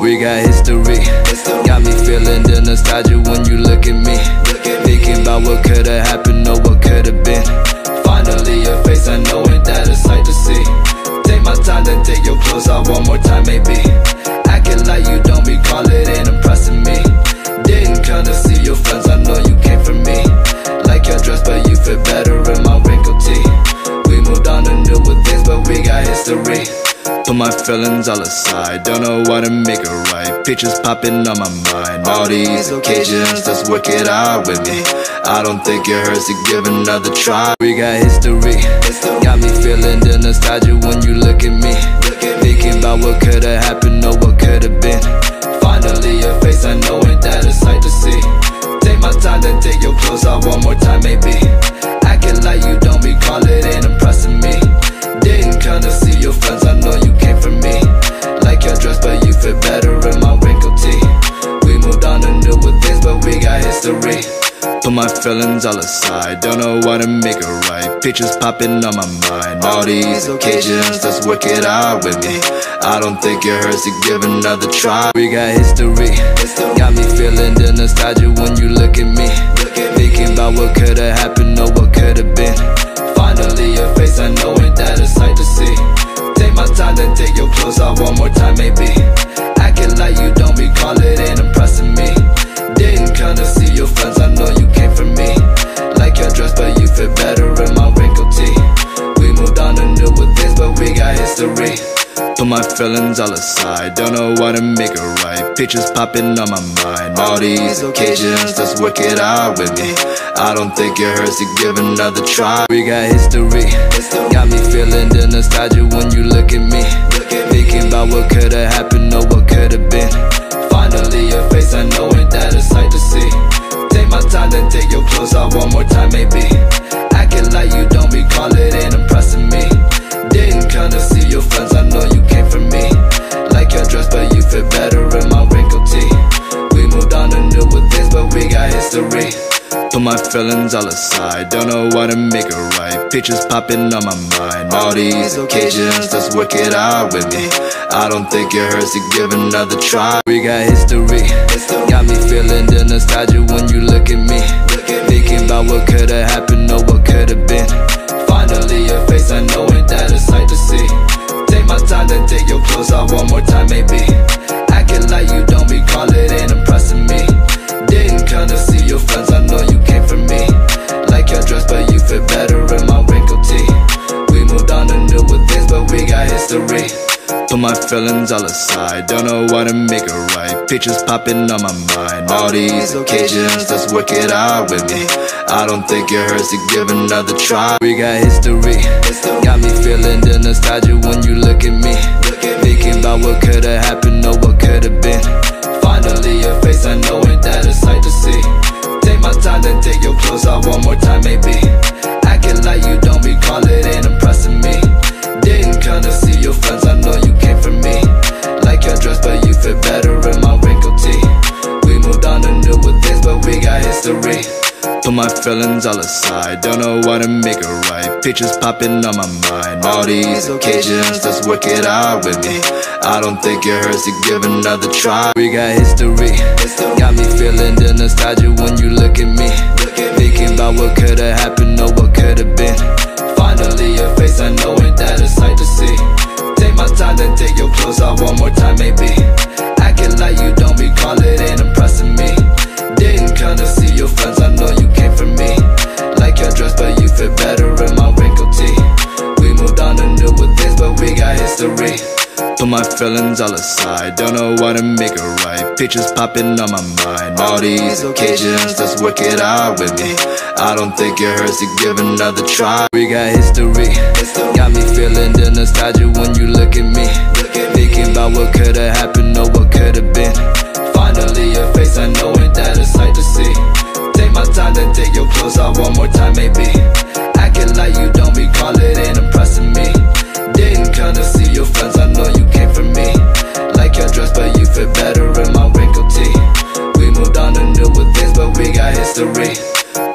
We got history. Got me feeling the nostalgia when you look at me. Thinking about what could've happened or what could've been. Finally your face, I know ain't that a sight to see. Take my time, then take your clothes off one more time maybe. Acting like you don't recall it ain't impressing me. Didn't come to see your friends, I know you came for me. Like your dress, but you fit better in my wrinkled tee. We moved on to newer things, but we got history. Put my feelings all aside, don't know what to make it right. Pictures popping on my mind, all these occasions, let's work it out with me. I don't think it hurts to give another try. We got history, got me feeling the nostalgia when you look at me. Thinking about what could've happened or what could've been. Finally your face, I know ain't that a sight to see. Take my time, then take your clothes off one more time maybe. Acting like you don't recall it ain't impressing me. Didn't come to see your friends, I know you came for me. Like your dress, but you fit better in my wrinkled tee. We moved on to newer things, but we got history. Put my feelings all aside, don't know what to make it right. Pictures popping on my mind, all these occasions, let's work it out with me. I don't think it hurts to give another try. We got history, got me feeling the nostalgia when you look at me. Thinking about what could've happened or what could've been. Finally your face, I know ain't that a sight to see. Take my time, then take your clothes off one more time maybe. Acting like you don't recall it ain't impressing me. Didn't come to see your friends, I know you came for me. Like your dress, but you fit better in my wrinkled tee. We moved on to newer things, but we got history. Put my feelings all aside, don't know what to make it right. Pictures popping on my mind, all these occasions, let's work it out with me. I don't think it hurts to give another try. We got history, got me feeling the nostalgia when you look at me. Thinking about what could've happened or what could've been. Finally your face, I know ain't that a sight to see. Take my time, then take your clothes off one more time maybe. Acting like you don't recall it ain't impressing me. Didn't come to see your friends, I know you came for me. Like your dress, but you fit better in my wrinkled tee. We moved on to newer things, but we got history. Put my feelings all aside, don't know what to make it right. Pictures popping on my mind, all these occasions, let's work it out with me. I don't think it hurts to give another try. We got history, got me feeling the nostalgia when you look at me. Thinking about what could've happened or what could've been. Finally your face, I know ain't that a sight to see. Take my time, then take your clothes off one more time maybe. Acting like you don't recall it ain't impressing me. Didn't come to see your friends, I know you came for me. Like your dress, but you fit better in my wrinkled tee. We moved on to newer things, but we got history. Put my feelings all aside, don't know what to make it right. Pictures popping on my mind, all these occasions, let's work it out with me. I don't think it hurts to give another try. We got history, got me feeling the nostalgia when you look at me. Thinking about what could've happened or what could've been. Finally your face, I know ain't that a sight to see. Take my time, then take your clothes off one more time maybe. Acting like you don't recall it ain't impressing me. Didn't come to see your friends, I know you came for me. Like your dress, but you fit better in my wrinkled tee. We moved on to newer things, but we got history. Put my feelings all aside, don't know what to make it right. Pictures popping on my mind, all these occasions, let's work it out with me. I don't think it hurts to give another try. We got history, got me feeling the nostalgia when you look at me. Thinking about what could've happened or what could've been. Finally your face, I know ain't that a sight to see. Take my time, then take your clothes off one more time maybe. Acting like you don't recall it ain't impressing me. Didn't come to see your friends, I know you came for me. Like your dress, but you fit better in my wrinkled tee. We moved on to newer things, but we got history. Put my feelings all aside, don't know what to make it right. Pictures popping on my mind, all these occasions, let's work it out with me. I don't think it hurts to give another try. We got history, got me feeling the nostalgia when you look at me. Thinking about what could've happened or what could've been. Finally your face, I know ain't that a sight to see. Take my time, then take your clothes off one more time maybe. Acting like you don't recall it ain't impressing me. Didn't come to see your friends, I know you came for me. Like your dress, but you fit better in my wrinkled tee. We moved on to newer things, but we got history. Put my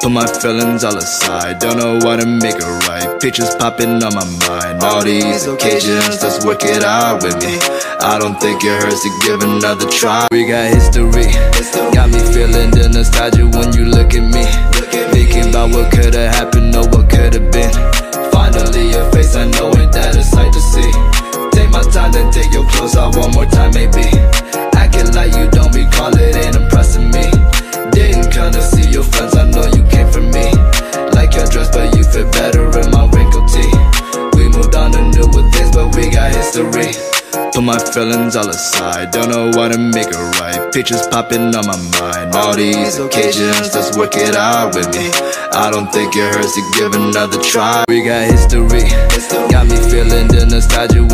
feelings all aside, don't know how to make it right. Pictures popping on my mind, all these occasions, let's work it out with me. I don't think it hurts to give another try. We got history, got me feeling the nostalgia when you look at me. Thinking about what could've happened or what could've been. Finally your face, I know ain't that a sight to see. Take my time, then take your clothes off one more time maybe. Acting like you don't recall it ain't impressing me. Didn't come to see your friends, I know you came for me. Like your dress, but you fit better in my wrinkled tee. We moved on to newer things, but we got history. Put my feelings all aside, don't know how to make it right. Pictures popping on my mind, all these occasions, let's work it out with me. I don't think it hurts to give another try. We got history, got me feeling the nostalgia